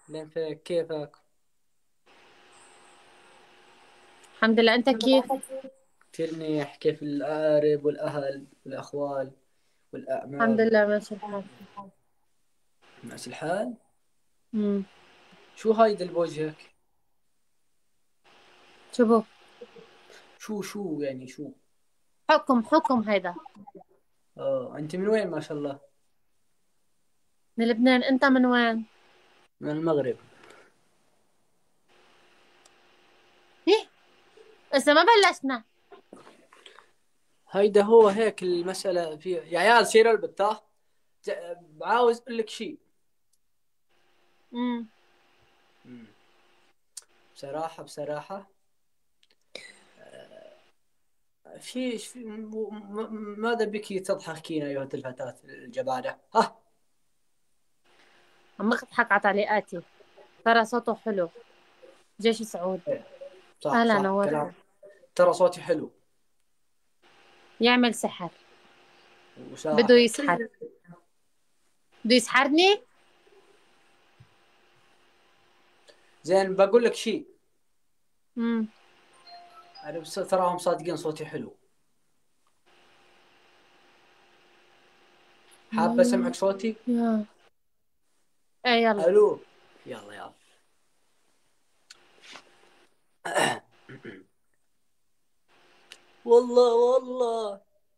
لين فيك كيفك؟ الحمد لله. انت كيف؟ كثير منيح. كيف الأقارب والأهل والأخوال الحمد والأعمام؟ لله ماشي الحال. ماشي الحال. امم شو هايدا اللي بوجهك؟ شو بو؟ شو يعني شو؟ حكم هيدا. أنت من وين ما شاء الله؟ من لبنان. انت من وين؟ من المغرب. ايه، لسه ما بلشنا. هيدا هو هيك المسألة في يا عيال سير البتاه. عاوز أقول لك شيء. امم مم. بصراحة ماذا بك تضحكين أيها الفتاة الجبانة؟ ها. عم اضحك على تعليقاتي. ترى صوته حلو. جيش سعود. إيه، صح اهلا، صح نورته. كلام. ترى صوتي حلو يعمل سحر. بده وساحر. يسحر. بده يسحرني. زين بقول لك شيء. امم انا بس تراهم صادقين صوتي حلو. حابه اسمعك والله. صوتي. يا ايه، يلا. الو. يلا يلا. والله والله.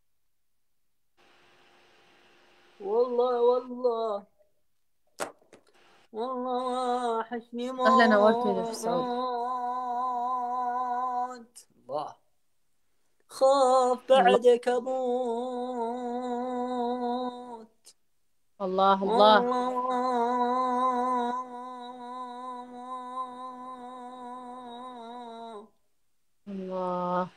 والله والله وحشني اهلا، نورته يا جيش سعود. موت. الله. خاف الله بعدك اموت. الله الله. والله. الله.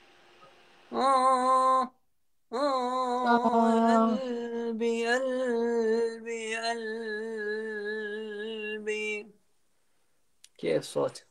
آه آه يا آه. قلبي قلبي قلبي. كيف صوت؟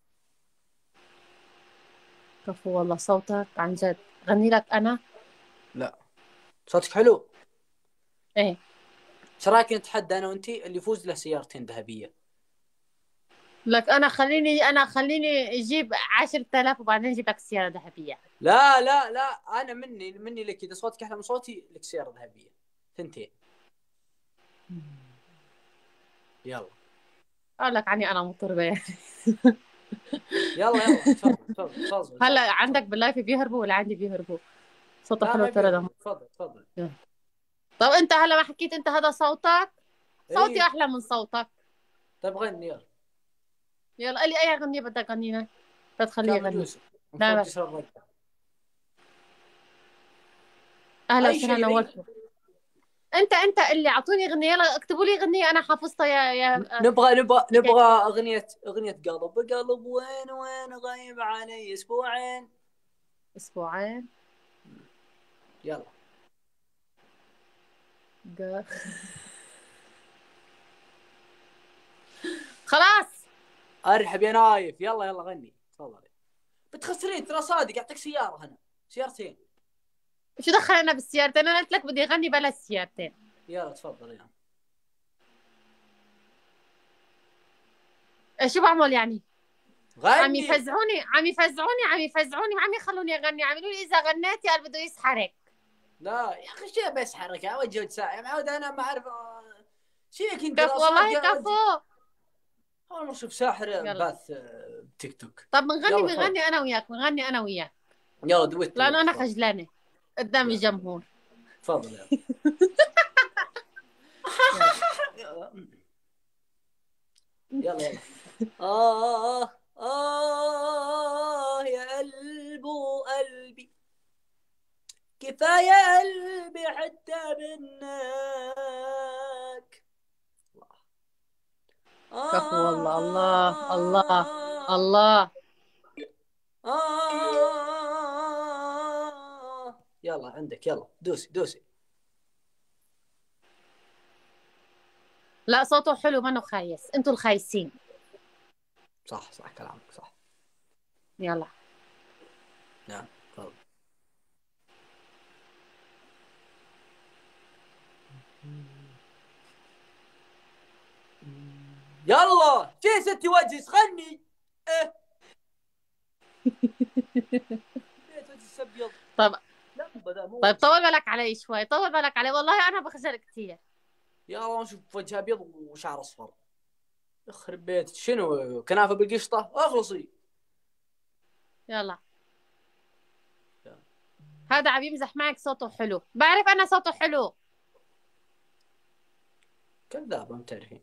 كفو والله، صوتك عن جد. غني لك انا. لا، صوتك حلو. ايه. ايش رايك نتحدى انا وانتي اللي يفوز له سيارتين ذهبيه؟ لك انا خليني اجيب 10,000 وبعدين اجيب لك سيارة ذهبية. لا انا مني لك، اذا صوتك احلى من صوتي لك سياره ذهبيه. ثنتين. يلا. اقول لك عني انا مضطربة يعني. يلا تفضل تفضل تفضل هلا تفضل عندك تفضل. باللايف بيهربوا ولا عندي بيهربوا؟ صوته لا حلو ما ترى ده. بيهربوا، تفضل تفضل. طب انت هلا ما حكيت انت هذا صوتك؟ صوتي اي. احلى من صوتك. طيب غني يلا. يلا قال لي اي اغنية بدك غنينا. لا تخليه كامل يغني. يوسف. لا مفوق بس. يسرى الرقة. اهلا اي وسهلا، شيء اي. نورته. انت اللي اعطوني اغنية، يلا اكتبوا لي اغنية انا حافظتها يا نبغى اغنية قلب وين غايب علي اسبوعين. اسبوعين. يلا. جا- خلاص. ارحب يا نايف، يلا غني تفضل. بتخسرين ترى صادق، اعطيك سيارة هنا، سيارتين. شو دخل انا بالسيارتين؟ انا قلت لك بدي اغني بلا السيارتين. يلا تفضل يلا. شو بعمل يعني؟ غني. عم يفزعوني، ما عم يخلوني اغني، عم يقولوا لي اذا غنيتي قال بده يسحرك. لا يا اخي شيء بس حركة وجه ساعة معود، انا ما اعرف شيك انت كفو راسات والله، قال وجه. كفو. اول ما اشوف ساحر يلا. باث بتيك توك. طب بنغني يلا تفضل. بنغني انا وياك، بنغني انا وياك. يلا دويتو لانه يلا انا تفضل. خجلانه قدام يلا الجمهور. تفضل يلا. يلا. يلا. يا قلبي. كفاية قلبي حتى منك. كفو والله، الله الله آه الله. يلا عندك، يلا دوسي دوسي. لا، صوته حلو، منه خايس، انتوا الخايسين. صح صح كلامك صح. يلا. نعم تفضل. يلا في ستي وجهي خلني. ايه بيت وجهي ابيض. طيب لمبه ذا مو طيب، وجه. طول بالك علي شوي، طول بالك علي، والله انا بخجل كثير. يلا نشوف وجه ابيض وشعر اصفر. يخرب بيت شنو كنافه بالقشطه اخلصي. يلا. هذا عم يمزح معك، صوته حلو، بعرف انا صوته حلو. كذابه ما تعرفين.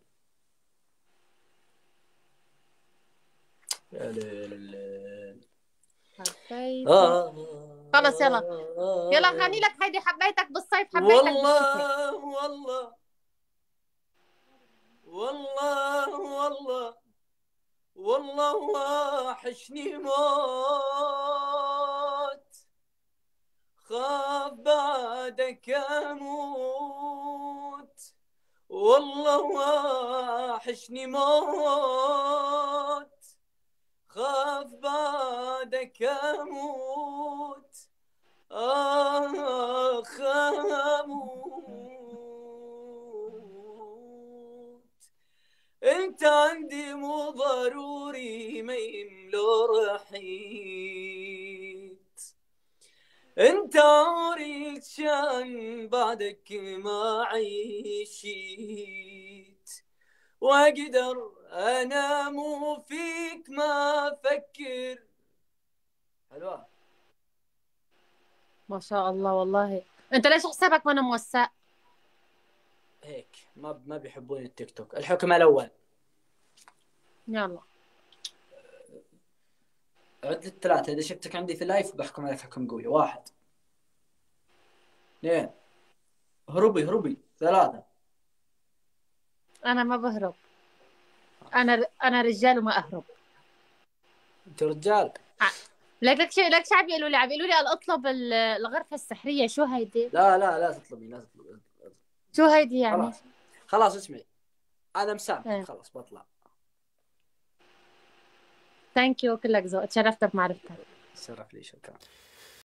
يا ليل. حبيتك. خلص يلا. يلا غني لك هيدي، حبيتك بالصيف حبيتك بالشتاء. والله والله والله والله والله وحشني موت، خاف بعدك اموت. والله وحشني موت، خاف بعدك اموت. آخ أموت. أنت عندي مو ضروري ما يملو رحيت. أنت عمري كان بعدك ما عيشيت، وأقدر أنام فيك ما أفكر. حلوة. ما شاء الله والله. انت ليش حسابك وانا موسع؟ هيك ما بيحبون التيك توك. الحكم الأول. يلا. عد الثلاثة إذا شفتك عندي في اللايف بحكم عليك حكم قوي. 1 2 هربي هربي. 3 انا ما بهرب، انا رجال وما اهرب. أنت رجال. لك شو عم بيقولوا لي؟ عم بيقولوا لي اطلب الغرفة السحرية. شو هيدي؟ لا تطلبي لا تطلبي. شو هيدي يعني؟ خلاص اسمعي، أنا مسامحك ايه. خلاص بطلع. ثانك يو، كلك ذوق، تشرفت بمعرفتك. شرف لي شكرا.